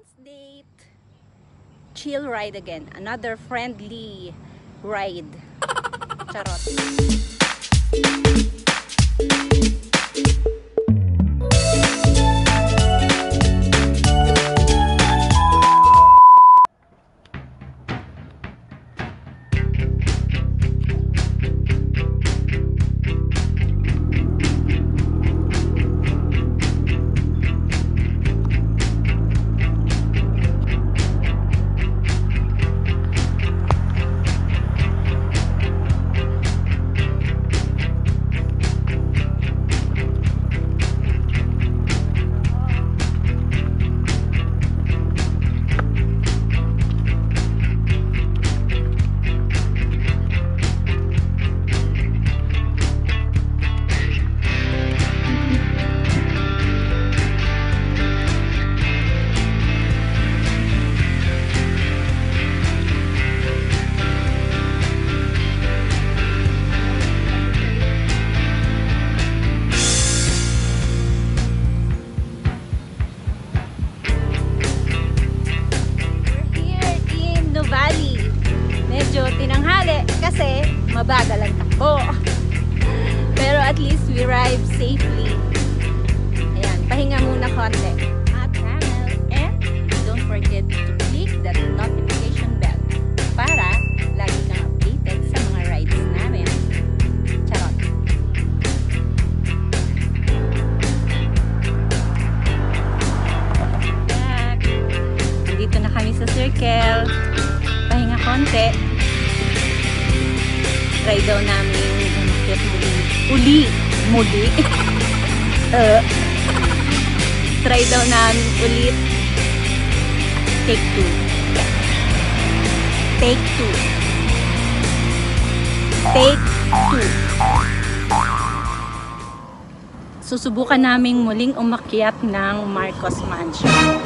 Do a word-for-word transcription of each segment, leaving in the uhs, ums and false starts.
Friends date. Chill ride again. Another friendly ride. Charot. Kasi mabagal ang takbo. Pero at least we arrived safely. Ayan, pahinga muna konti. At channel, and don't forget to click that notification bell para lagi kang updated sa mga rides namin. Charot. Back. Dito na kami sa circle. Pahinga konti. Try daw namin umakyat muli. Uli! Muli! uh, try daw namin ulit. Take two. Take two. Take two. Susubukan naming muling umakyat ng Marcos Mansion.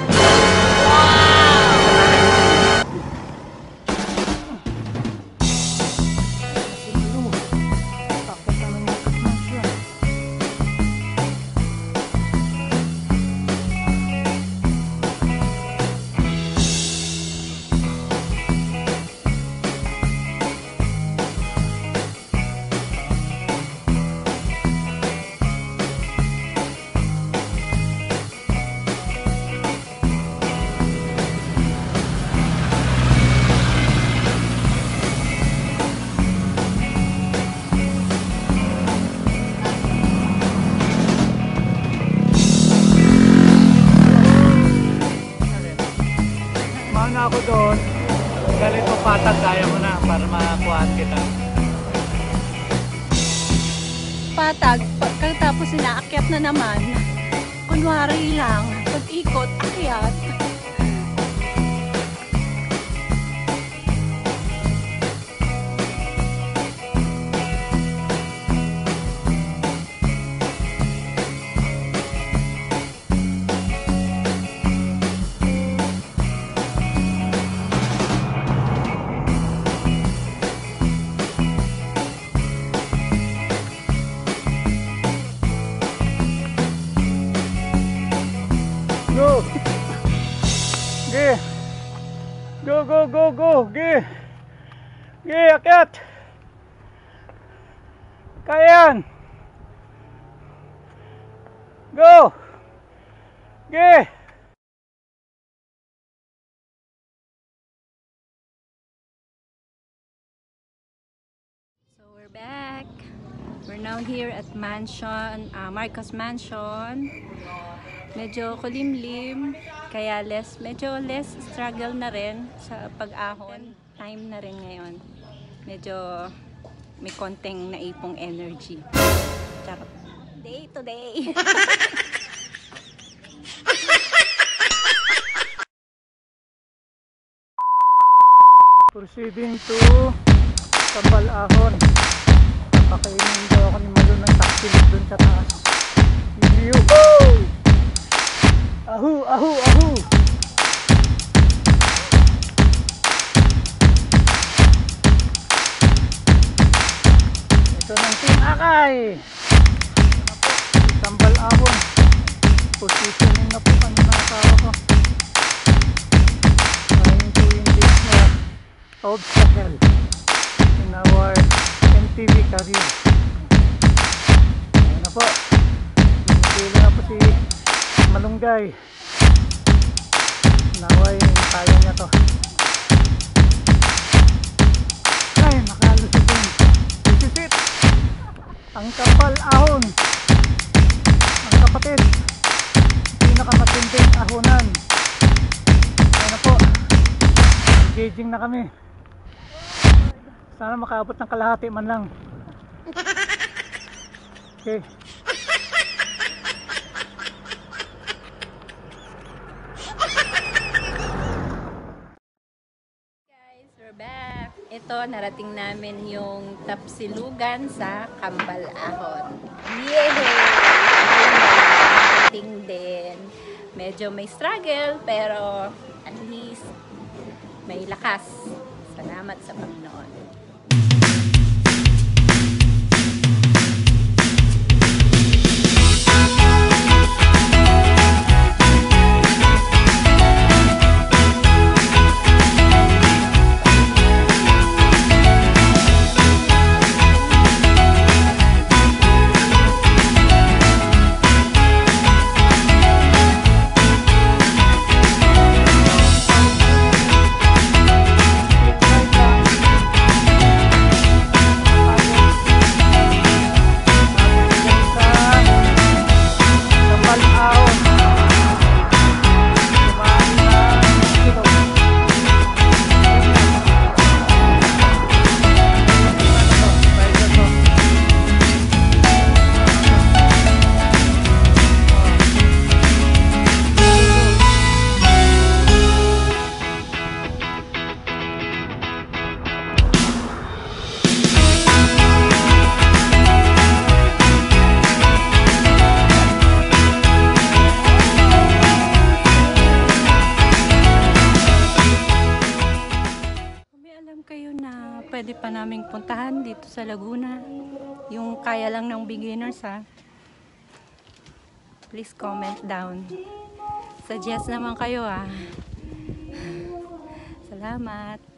Ako doon, ganito patag kaya mo na para makakuhaan kita. Patag, pagkatapos inaakyat na naman, kunwari lang, pag-ikot, akyat. Go! Ge! Go, go, go, go! Ge! Ge, akyat! Kaya yan! Go! Ge! So we're back. We're now here at Mansion, uh, Marcos Mansion. Medyo kulimlim, kaya less, medyo less struggle na rin sa pag-ahon. Time na rin ngayon. Medyo may konting naipong energy. Charot. Day to day. Proceeding to Tambal-Ahon. Pakainin daw ako ni Malo ng taksilid dun sa taas. View! Woo! Ahu, ahu, ahu! Ito ng Team Akay! Tambal-Ahon. Positioning na po kami ng asawa ko. obstacle in our M T V career. Ayan na po. Pili na po si Malunggay. Naway, kaya niya to. Ay, nakalusot din. This is it. Ang kapal ahon. Ang kapatid. Pinakamatinding ahonan. Ayan na po. Engaging na kami. Sana makaabot ng kalahati man lang. Okay. Guys, we're back. Ito, narating namin yung Tapsilugan sa Kambal Ahon. Yay! Narating din. Medyo may struggle, pero at least may lakas. Salamat sa Panginoon. Kayo na pwede pa naming puntahan dito sa Laguna, yung kaya lang ng beginners, ha, please comment down, suggest naman kayo, ha. Salamat.